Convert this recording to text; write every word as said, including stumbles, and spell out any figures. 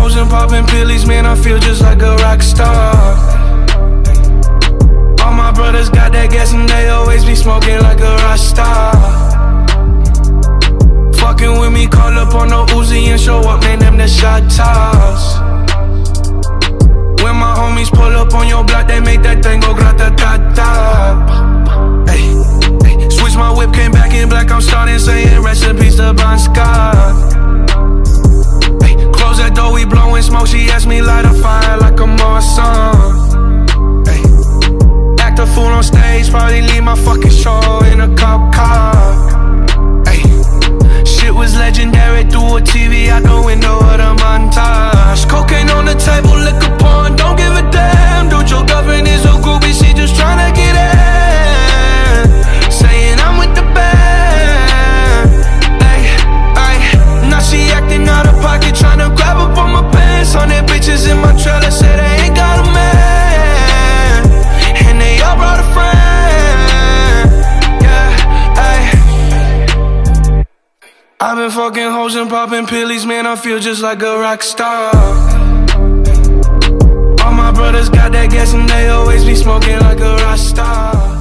hoes and popping pillies, man, I feel just like a rock star. All my brothers got that gas and they always be smoking like a rock star. Fucking with me, call up on the Uzi and show up, man, them the shot toss. When my homies pull up on your block, they make that thing go grata-ta-ta. Ay, ay. Switch my whip, came back in black, I'm starting saying recipes to Bon Scott. Ay, close that door, we blowing smoke, she asked me light a fire like a Marsan. Ay, act a fool on stage, probably leave my fucking show in a cop car. Ay, shit was legendary through a T V out the window of the montage. Cocaine on the table, liquor porn, don't give a damn. Dude, your girlfriend is a groupie, she just tryna get in. Saying I'm with the band. Ay, ay, now she acting out of pocket, tryna grab up on my pants. On their bitches in my trailer, say they ain't got a man, and they all brought a friend. Yeah, ay. I've been fucking hoes and popping pillies, man, I feel just like a rock star. All my brothers got that gas and they always be smoking like a rock star.